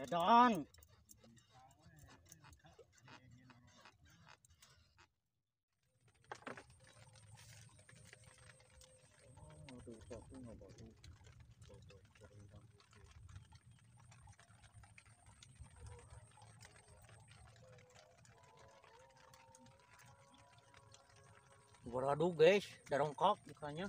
Edan. Waduh guys, darongkok ikannya.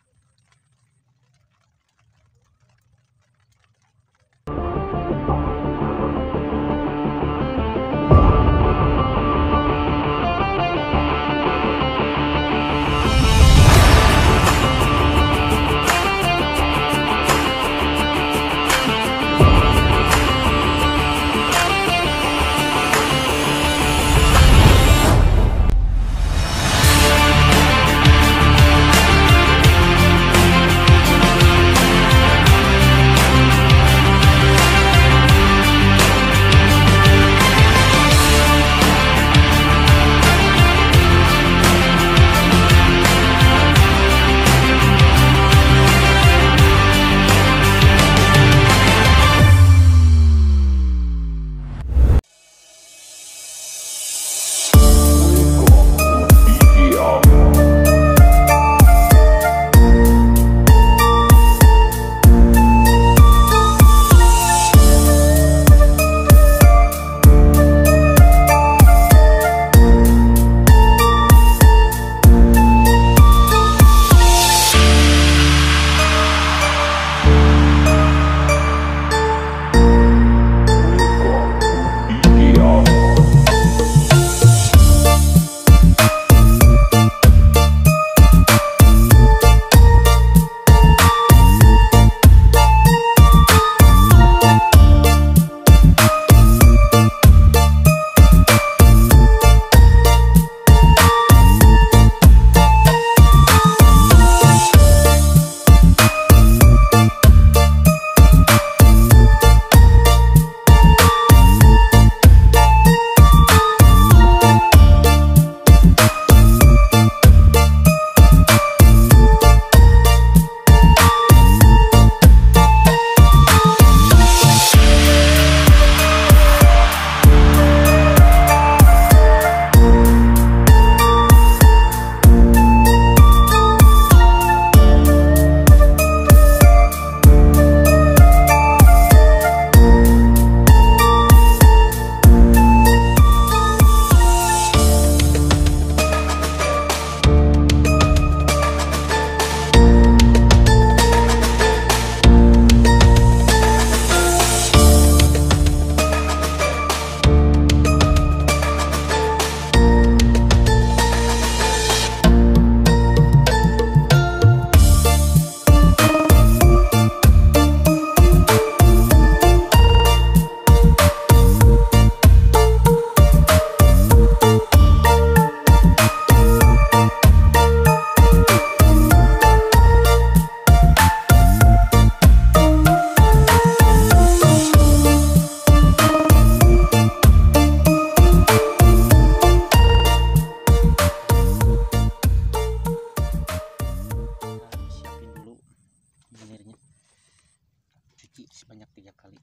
Sebanyak 3 kali.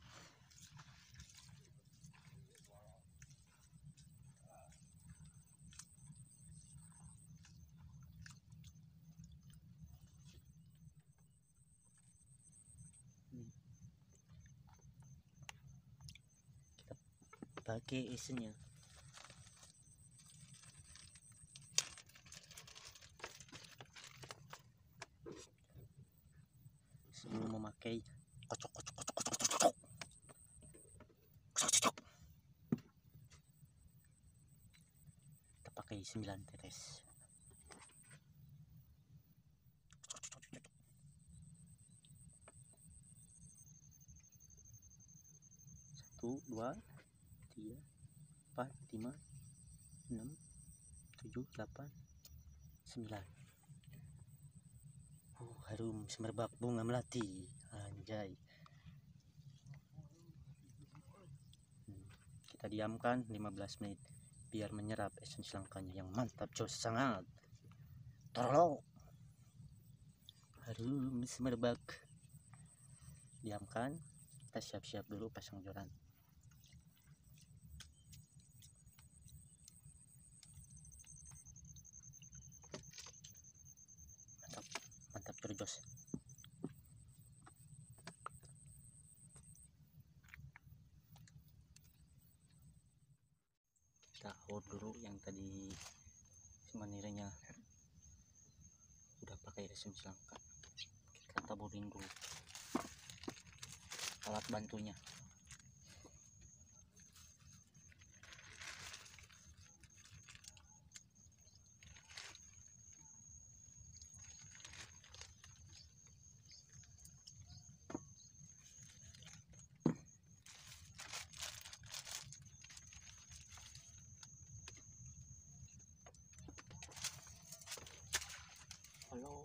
Kita pakai isinya. Sebelum memakai kocok. Kita pakai 9 tetes. 1, 2, 3, 4, 5, 6, 7, 8, 9. Harum semerbak bunga melati. Anjay. Kita diamkan 15 menit biar menyerap esensi langkanya yang mantap, jos sangat. Tolong. Harum semerbak. Diamkan. Kita siap-siap dulu pasang joran. jos. Kita aur dulu yang tadi semanirnya udah pakai resin selangka. Kita taburin dulu alat bantunya. Halo.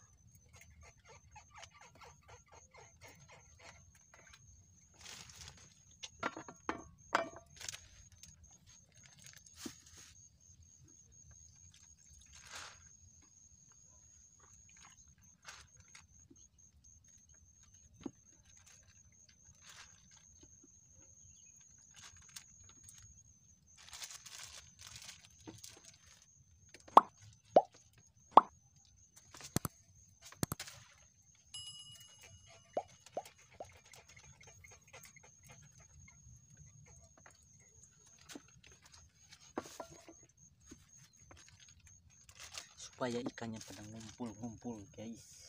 Supaya ikannya pada ngumpul-ngumpul guys.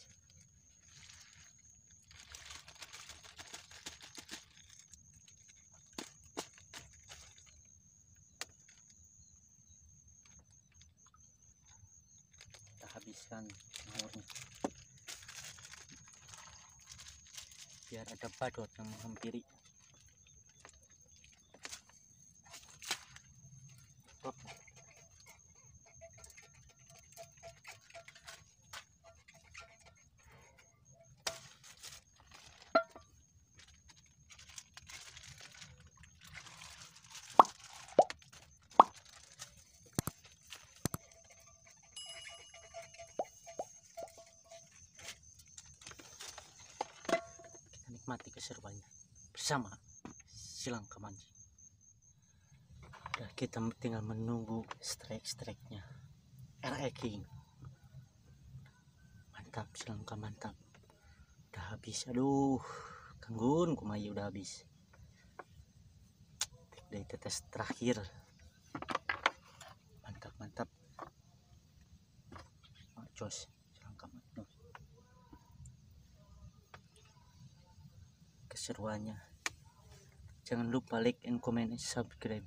Kita habiskan airnya biar ada badut yang menghampiri. Nikmati keseruannya bersama Silangka Mancing. Udah, kita tinggal menunggu strike-strike-nya. RE King. Mantap Silangka, mantap. Udah habis. Aduh, kanggun kumai udah habis. Dari tetes terakhir. Mantap, mantap. Jos Silangka mantap. Keseruannya. Jangan lupa like and comment and subscribe.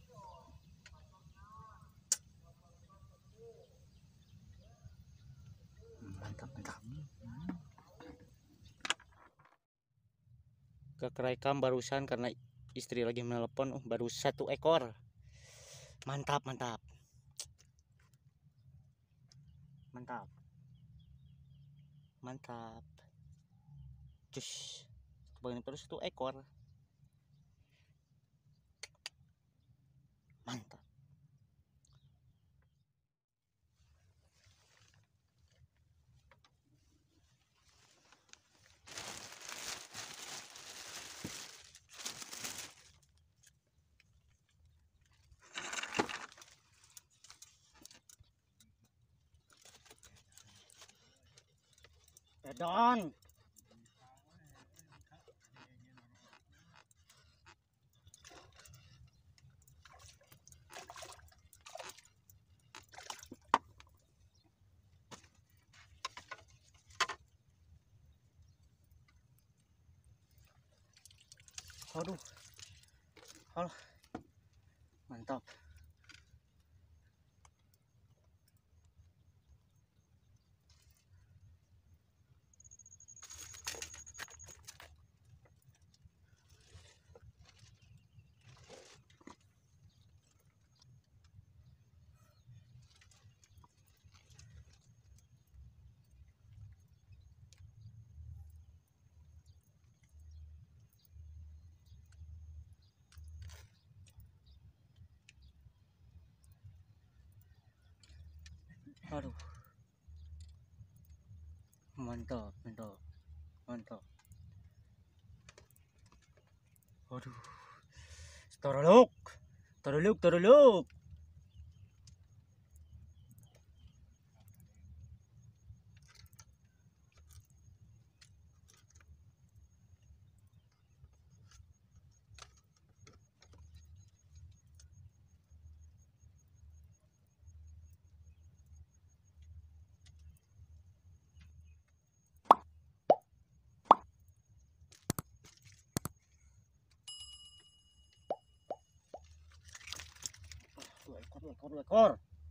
Mantap, mantap. Kerekam barusan karena istri lagi menelpon. Baru 1 ekor. Mantap, mantap. Mantap. Mantap. Cus. Bagian baru 1 ekor. Mantap. Edon. Aduh. Halo. Mantap. Aduh. Mantap, mantap. Mantap. Aduh. Torolok. Torolok, torolok. Dua ekor.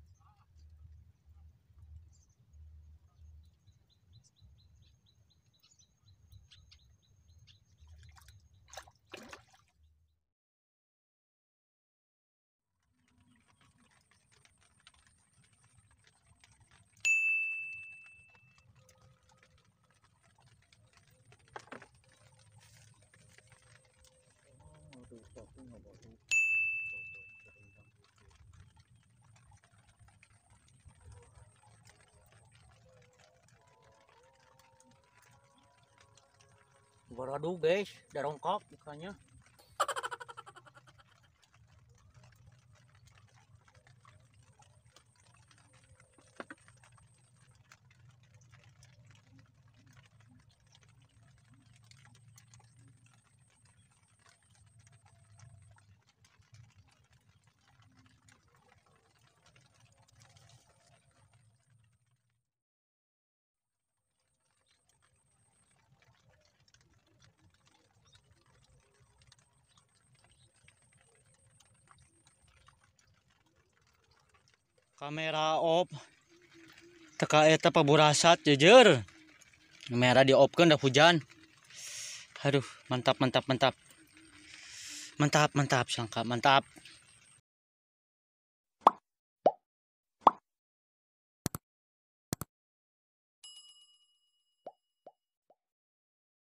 Waduh guys, udah rongkok ikannya. Kamera off. Teka eta paburasat jejer. Kamera di off kan udah hujan. Aduh, mantap. Mantap sangka, mantap.